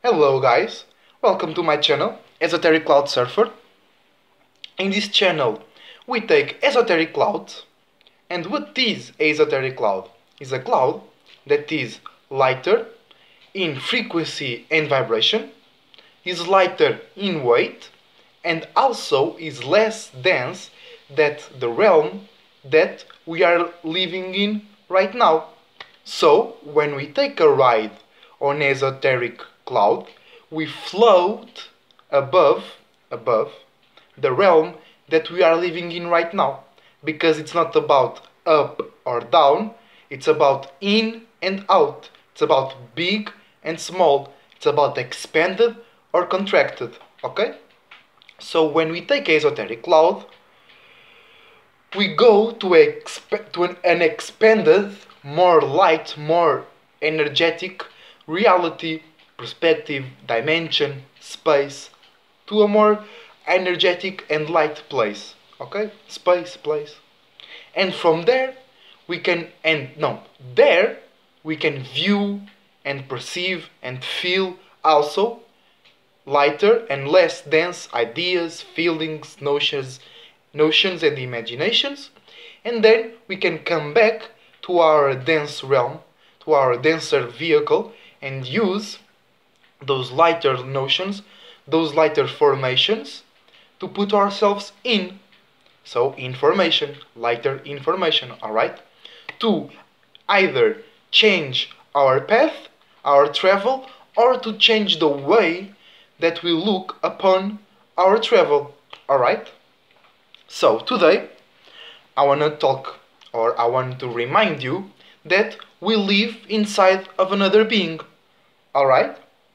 Hello guys, welcome to my channel, Esoteric Cloud Surfer. In this channel we take esoteric clouds, and what is a esoteric cloud? Is a cloud that is lighter in frequency and vibration, is lighter in weight, and also is less dense than the realm that we are living in right now. So, when we take a ride on esoteric cloud, we float above the realm that we are living in right now. Because it's not about up or down, it's about in and out. It's about big and small. It's about expanded or contracted. Okay? So when we take esoteric cloud, we go to an expanded, more light, more energetic reality, perspective, dimension, space, to a more energetic and light place. Okay? Space, place. And from there, we can, there we can view and perceive and feel also lighter and less dense ideas, feelings, notions and imaginations, and then we can come back to our dense realm, to our denser vehicle, and use those lighter notions, those lighter formations to put ourselves in. So information, lighter information, alright? To either change our path, our travel, or to change the way that we look upon our travel, alright? So today I want to talk, or I want to remind you that we live inside of another being, alright?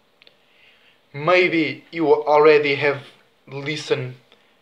Maybe you already have listened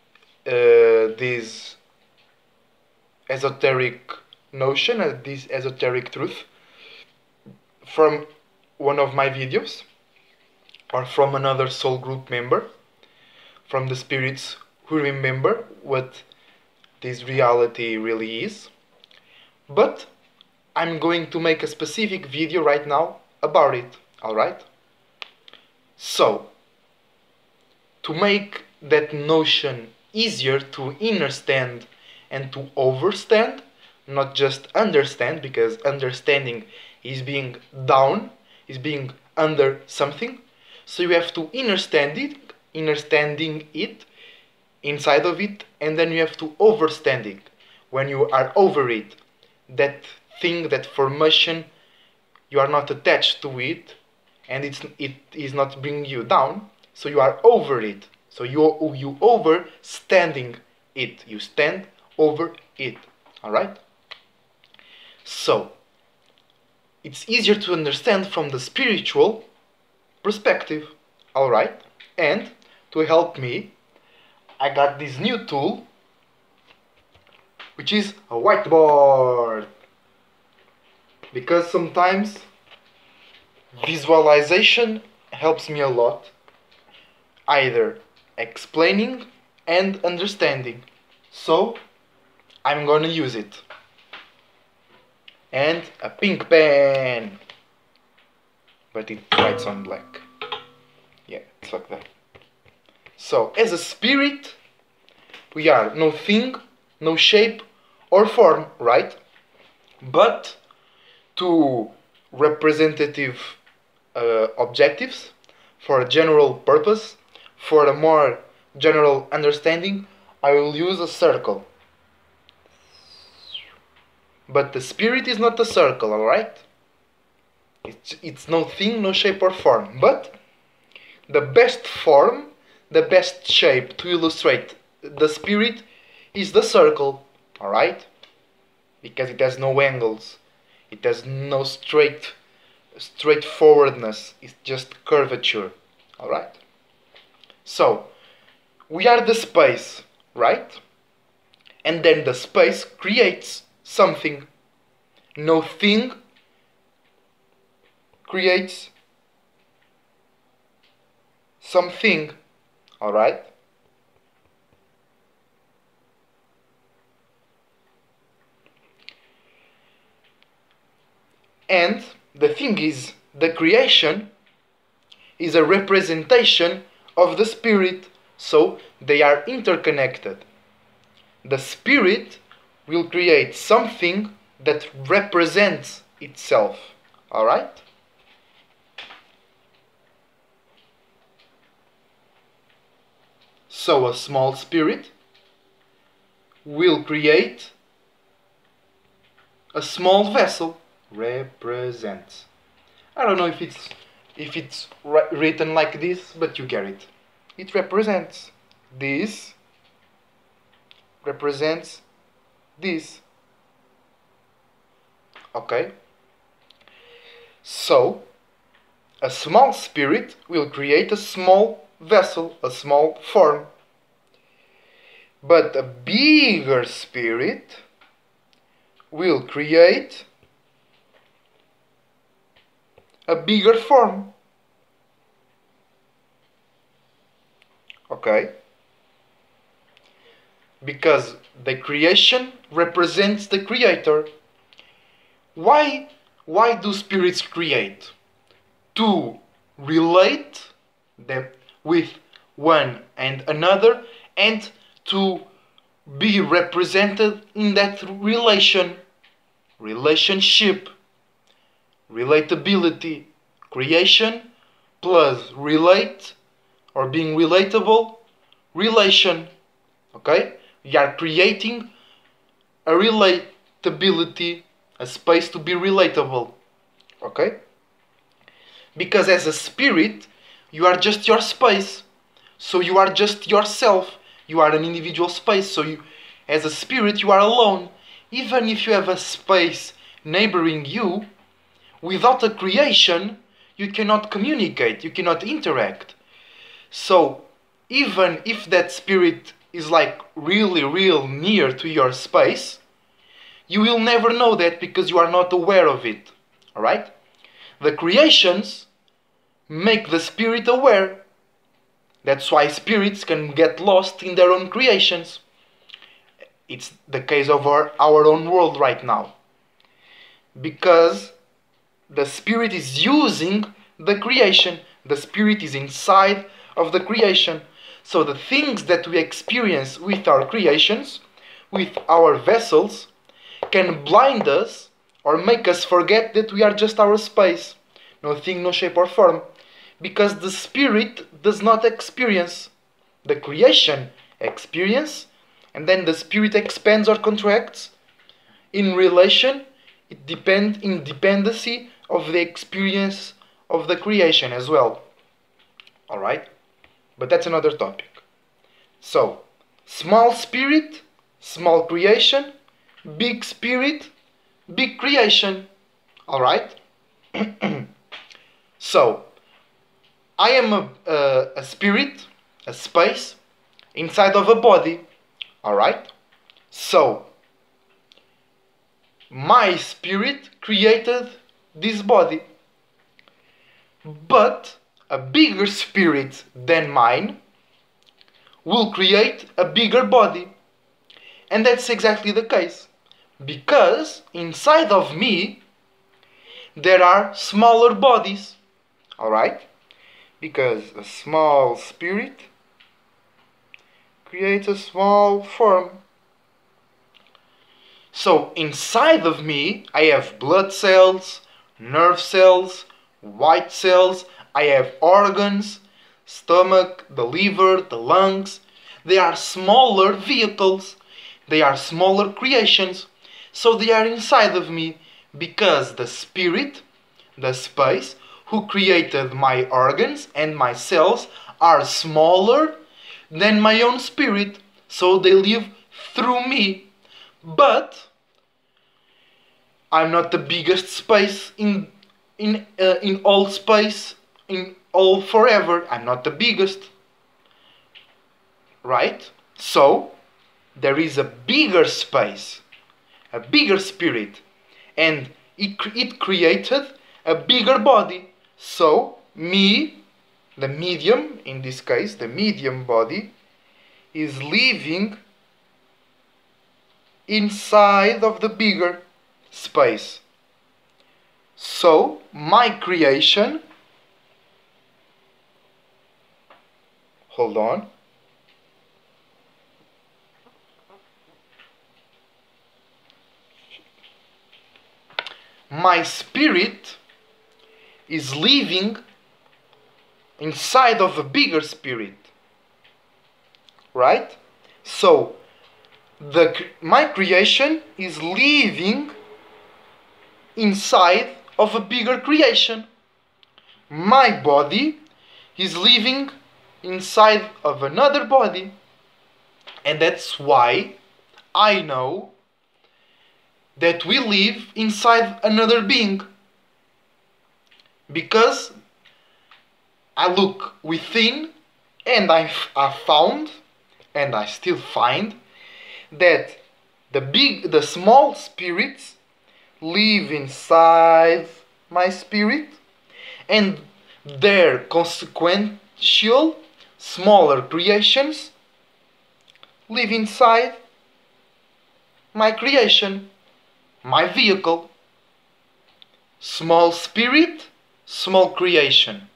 this esoteric notion, this esoteric truth from one of my videos, or from another soul group member, from the spirits who remember what this reality really is. But I'm going to make a specific video right now about it, alright? So, to make that notion easier to understand and to overstand, not just understand, because understanding is being down, is being under something. So you have to understanding it, inside of it, and then you have to overstand it. When you are over it, that thing, that formation, you are not attached to it, and it is not bringing you down. So you are over it. So you overstanding it. You stand over it. Alright? So it's easier to understand from the spiritual perspective. Alright? And to help me, I got this new tool, which is a whiteboard. Because sometimes visualization helps me a lot, either explaining and understanding. So I'm gonna use it. And a pink pen, but it writes on black. Yeah, it's like that. So as a spirit, we are no thing, no shape or form, right? But to representative objectives, for a general purpose, for a more general understanding, I will use a circle. But the spirit is not a circle, alright? It's no thing, no shape or form. But the best form, the best shape to illustrate the spirit is the circle, alright? Because it has no angles. It has no straightforwardness. It's just curvature, alright? So, we are the space, right? And then the space creates something. No thing creates something, alright? And the thing is, the creation is a representation of the spirit, so they are interconnected. The spirit will create something that represents itself. Alright? So a small spirit will create a small vessel. Represents. I don't know if it's written like this, but you get it. It represents. This represents this. Okay? So, a small spirit will create a small vessel, a small form. But a bigger spirit will create a bigger form. Okay? Because the creation represents the creator. Why do spirits create? To relate them with one and another and to be represented in that relationship, relatability, creation plus relate or being relatable, relation. Okay? We are creating a relatability, a space to be relatable. Okay? Because as a spirit, you are just your space. So you are just yourself. You are an individual space. So you, as a spirit, you are alone. Even if you have a space neighboring you, without a creation, you cannot communicate, you cannot interact. So, even if that spirit is like really, real near to your space, you will never know that because you are not aware of it. Alright? The creations make the spirit aware. That's why spirits can get lost in their own creations. It's the case of our own world right now. Because the spirit is using the creation. The spirit is inside of the creation. So the things that we experience with our creations, with our vessels, can blind us or make us forget that we are just our space. No thing, no shape or form. Because the spirit does not experience. The creation experience, and then the spirit expands or contracts in relation, in dependency of the experience of the creation as well. Alright? But that's another topic. So, small spirit, small creation, big spirit, big creation. Alright? So, I am a spirit, a space, inside of a body. Alright? So, my spirit created this body. But a bigger spirit than mine will create a bigger body. And that's exactly the case. Because inside of me there are smaller bodies. Alright? Because a small spirit creates a small form. So inside of me I have blood cells, nerve cells, white cells, I have organs, stomach, the liver, the lungs. They are smaller vehicles. They are smaller creations. So they are inside of me because the spirit, the space, who created my organs and my cells are smaller than my own spirit. So they live through me. But I'm not the biggest space in all space, in all forever. I'm not the biggest. Right? So, there is a bigger space, a bigger spirit, and it created a bigger body. So, me, the medium, in this case, the medium body, is living inside of the bigger space. So, my creation Hold on. My spirit is living inside of a bigger spirit, right? So my creation is living inside of a bigger creation. My body is living inside of another body, and that's why I know that we live inside another being, because I look within and I found, and I still find, that the small spirits live inside my spirit, and their consequential smaller creations live inside my creation, my vehicle. Small spirit, small creation.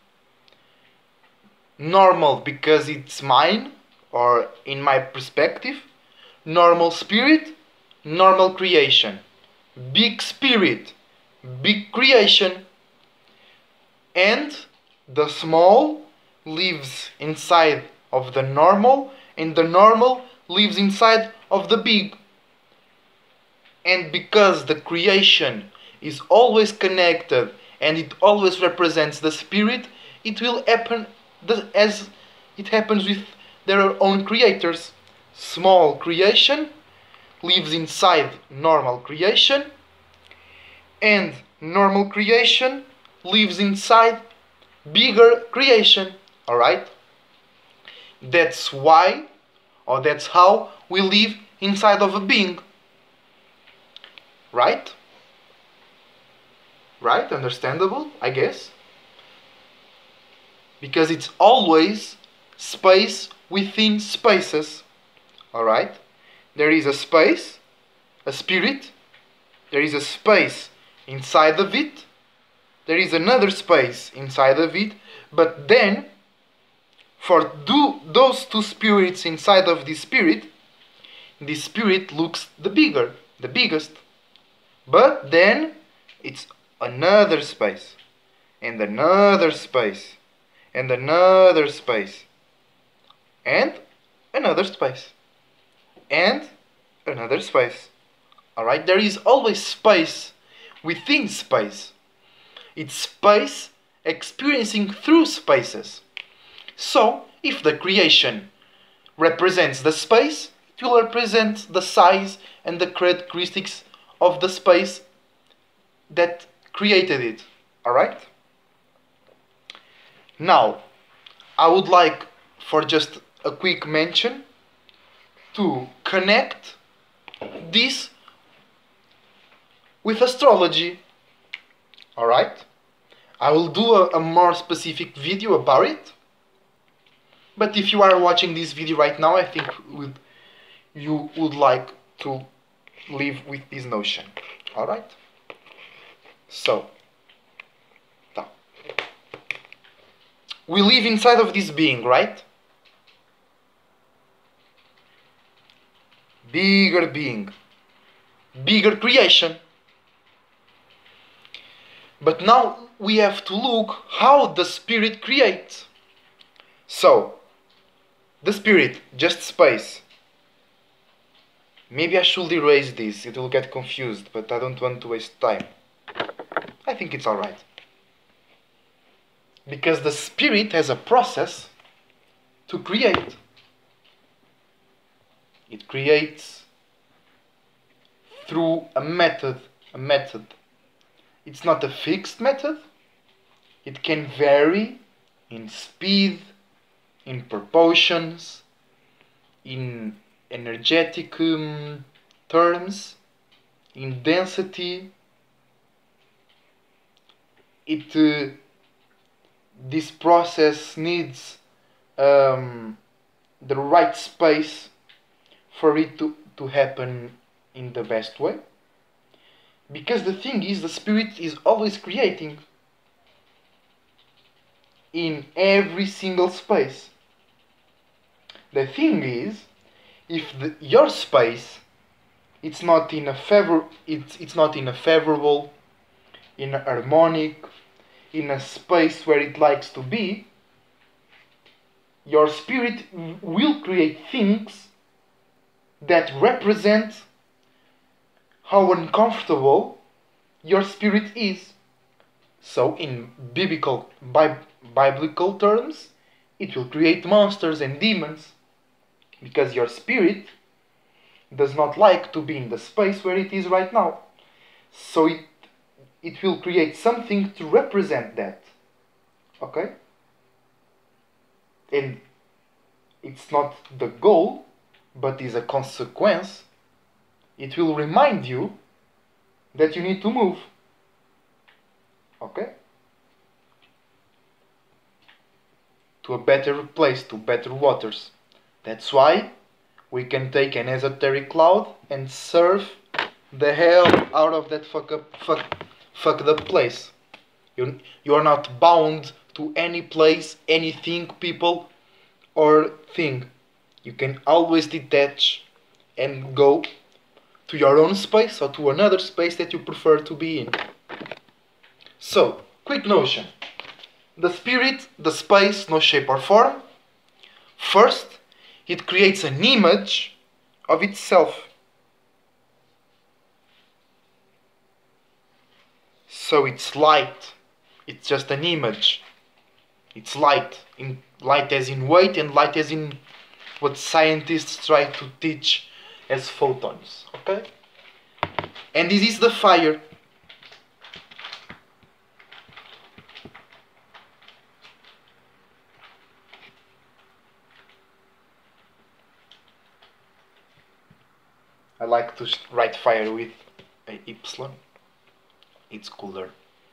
Normal because it's mine, or in my perspective. Normal spirit, normal creation. Big spirit, big creation. And the small lives inside of the normal, and the normal lives inside of the big. And because the creation is always connected and it always represents the spirit, it will happen as it happens with their own creators. Small creation lives inside normal creation, and normal creation lives inside bigger creation. Alright? That's why, or that's how we live inside of a being. Right? Right? Understandable, I guess? Because it's always space within spaces. Alright? There is a space, a spirit, there is a space inside of it, there is another space inside of it, but then, for those two spirits inside of this spirit looks the biggest. But then, it's another space, and another space, and another space, and another space, and another space. Alright? There is always space within space. It's space experiencing through spaces. So, if the creation represents the space, it will represent the size and the characteristics of the space that created it. Alright? Now, I would like, for just a quick mention, to connect this with astrology. Alright? I will do a more specific video about it. But if you are watching this video right now, I think you would like to live with this notion. Alright? So, we live inside of this being, right? Bigger being, bigger creation. But now we have to look how the spirit creates. So, the spirit, just space. Maybe I should erase this, it will get confused, but I don't want to waste time. I think it's alright. Because the spirit has a process to create. It creates through a method. It's not a fixed method. It can vary in speed, in proportions, in energetic terms, in density. This process needs the right space for it to happen in the best way. Because the thing is, the spirit is always creating in every single space. The thing is, if your space it's not in a favorable, in a harmonic, in a space where it likes to be, your spirit will create things that represent how uncomfortable your spirit is. So in biblical terms, it will create monsters and demons, because your spirit does not like to be in the space where it is right now. So it will create something to represent that. Okay? And it's not the goal, but is a consequence. It will remind you that you need to move. Okay? To a better place, to better waters. That's why we can take an esoteric cloud and surf the hell out of that fucked up place. You are not bound to any place, anything, people, or thing. You can always detach and go to your own space or to another space that you prefer to be in. So, quick notion. The spirit, the space, no shape or form. First, it creates an image of itself. So it's light. It's just an image. It's light. Light as in weight and light as in what scientists try to teach as photons. Okay? And this is the fire. I like to write fire with a Y. It's cooler.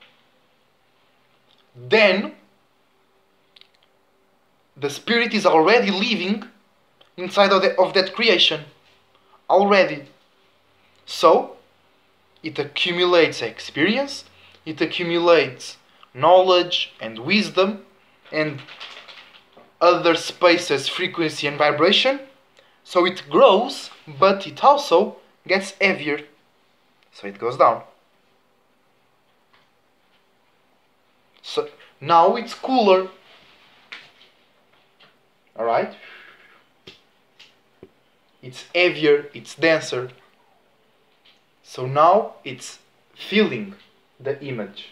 Then the spirit is already living inside of that creation. Already. So it accumulates experience, it accumulates knowledge and wisdom and other spaces, frequency and vibration. So it grows, but it also gets heavier. So it goes down. So now it's cooler. Alright? It's heavier, it's denser. So now it's feeling the image.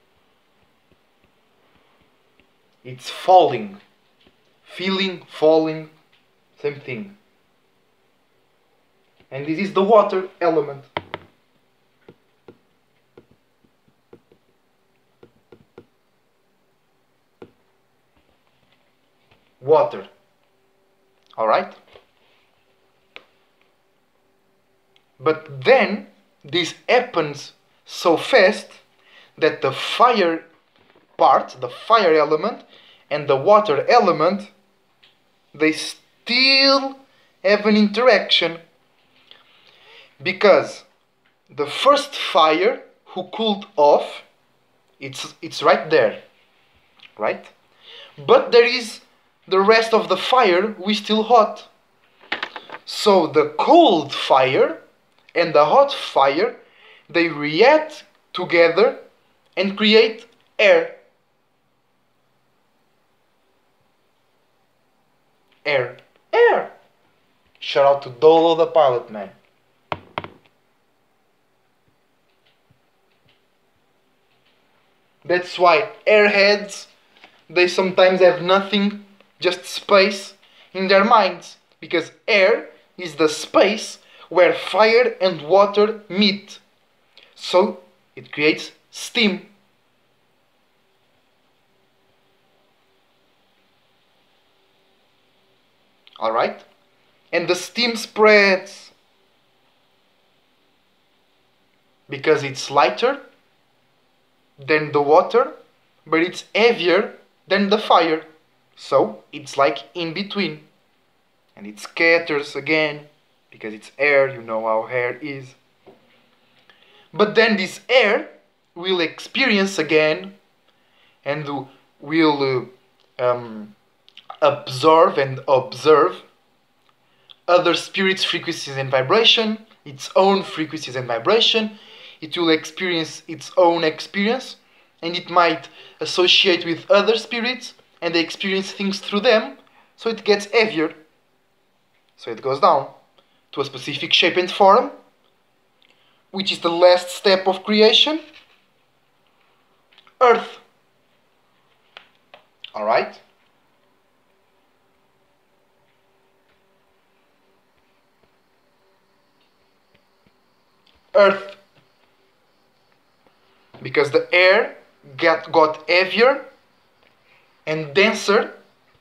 It's falling. Feeling, falling, same thing. And this is the water element. Water. Alright? But then this happens so fast that the fire part, the fire element, and the water element, they still have an interaction. Because the first fire who cooled off, it's right there, right? But there is the rest of the fire who is still hot. So the cold fire and the hot fire, they react together and create air. Air. Air! Shout out to Dolo the pilot, man. That's why airheads, they sometimes have nothing, just space in their minds. Because air is the space where fire and water meet. So it creates steam. Alright? And the steam spreads because it's lighter than the water, but it's heavier than the fire. So it's like in between. And it scatters again because it's air, you know how air is. But then this air will experience again and will absorb and observe other spirits' frequencies and vibration, its own frequencies and vibration. It will experience its own experience, and it might associate with other spirits, and they experience things through them, so it gets heavier. So it goes down to a specific shape and form, which is the last step of creation, Earth. Alright? Earth. Because the air got heavier and denser,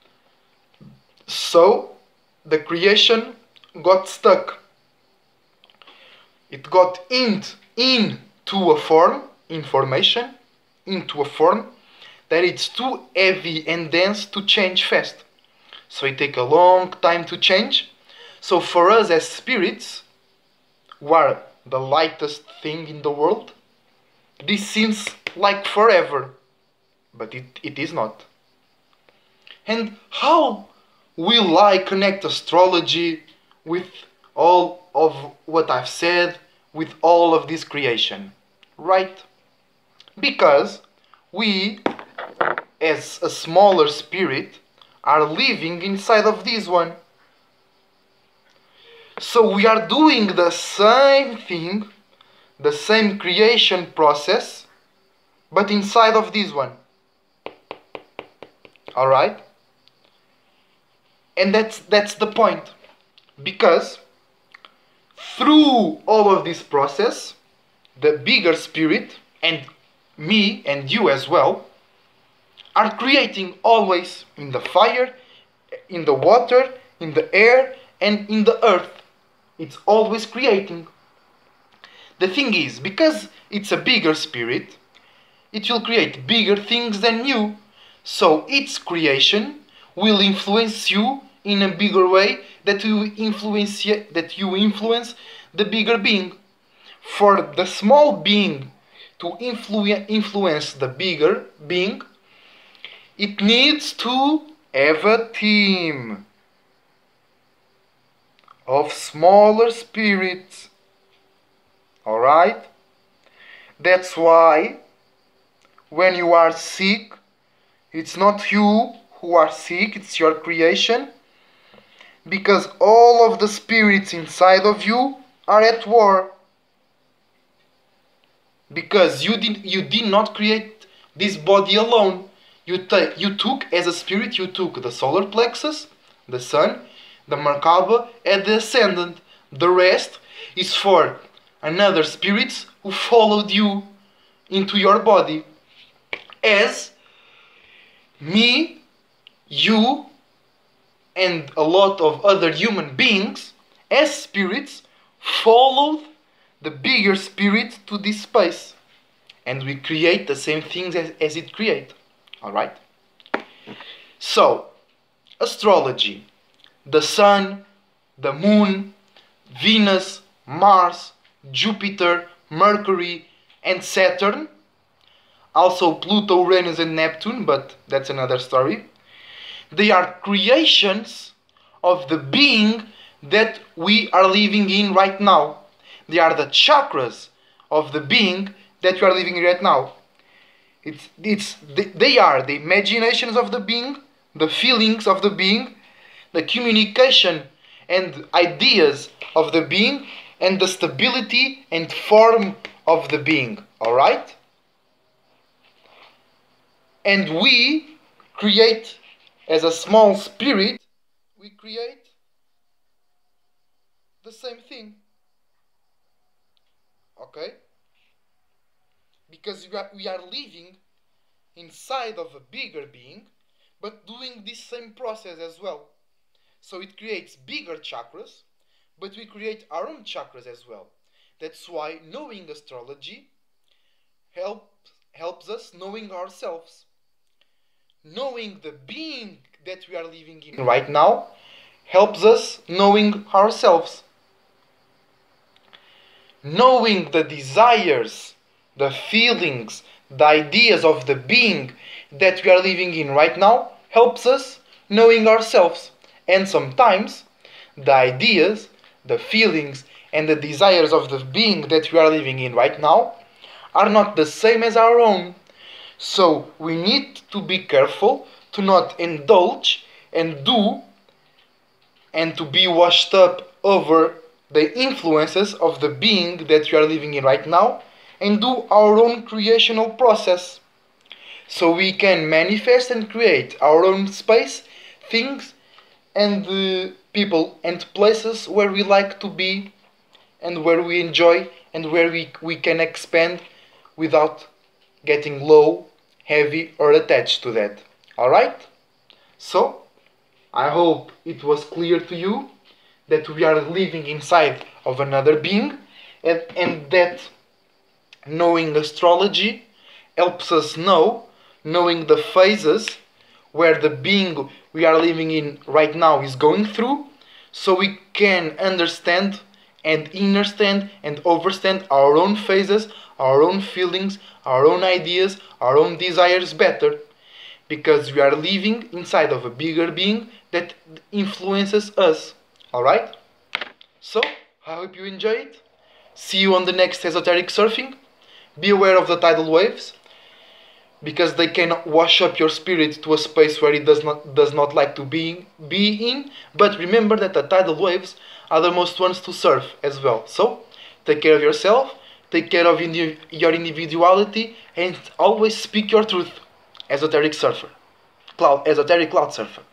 so the creation got stuck. It got into a form, information, into a form that it's too heavy and dense to change fast. So it takes a long time to change. So for us as spirits, who are the lightest thing in the world, this seems like forever, but it is not. And how will I connect astrology with all of what I've said, with all of this creation? Right? Because we, as a smaller spirit, are living inside of this one. So we are doing the same thing, the same creation process, but inside of this one. Alright? And that's the point. Because through all of this process, the bigger spirit, and me and you as well, are creating always in the fire, in the water, in the air, and in the earth. It's always creating. The thing is, because it's a bigger spirit, it will create bigger things than you. So its creation will influence you in a bigger way that you influence the bigger being. For the small being to influence the bigger being, it needs to have a team of smaller spirits. Alright? That's why when you are sick, it's not you who are sick, it's your creation. Because all of the spirits inside of you are at war. Because you did not create this body alone. You took, as a spirit, you took the solar plexus, the sun, the Merkaba, and the ascendant. The rest is for another spirits who followed you into your body. As me, you, and a lot of other human beings, as spirits, followed the bigger spirit to this space. And we create the same things as it creates. Alright? So, astrology. The sun, the moon, Venus, Mars, Jupiter, Mercury, and Saturn. Also Pluto, Uranus, and Neptune, but that's another story. They are creations of the being that we are living in right now. They are the chakras of the being that we are living in right now. They are the imaginations of the being, the feelings of the being, the communication and ideas of the being, and the stability and form of the being. Alright? And we create, as a small spirit, we create the same thing. Okay? Because we are living inside of a bigger being, but doing this same process as well. So it creates bigger chakras, but we create our own chakras as well. That's why knowing astrology helps us knowing ourselves. Knowing the being that we are living in right now helps us knowing ourselves. Knowing the desires, the feelings, the ideas of the being that we are living in right now helps us knowing ourselves. And sometimes the ideas, the feelings, and the desires of the being that we are living in right now are not the same as our own. So we need to be careful to not indulge and do and to be washed up over the influences of the being that we are living in right now and do our own creational process. So we can manifest and create our own space, things, and people and places where we like to be and where we enjoy and where we can expand without getting low, heavy, or attached to that. Alright? So, I hope it was clear to you that we are living inside of another being and that knowing astrology helps us knowing the phases where the being we are living in right now is going through, so we can understand and understand and overstand our own phases, our own feelings, our own ideas, our own desires better, because we are living inside of a bigger being that influences us. Alright? So, I hope you enjoy it. See you on the next Esoteric Surfing. Be aware of the tidal waves, because they can wash up your spirit to a space where it does not like to be in. But remember that the tidal waves are the most ones to surf as well. So, take care of yourself, take care of your individuality, and always speak your truth. Esoteric Surfer. Esoteric Cloud Surfer.